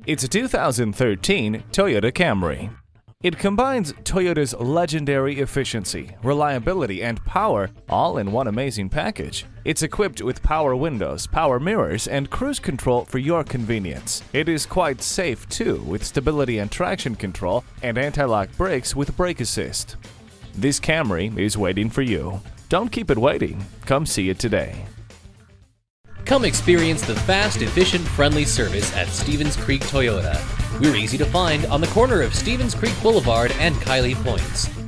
It's a 2013 Toyota Camry. It combines Toyota's legendary efficiency, reliability, and power all in one amazing package. It's equipped with power windows, power mirrors, and cruise control for your convenience. It is quite safe too, with stability and traction control and anti-lock brakes with brake assist. This Camry is waiting for you. Don't keep it waiting. Come see it today. Come experience the fast, efficient, friendly service at Stevens Creek Toyota. We're easy to find on the corner of Stevens Creek Boulevard and Kiley Points.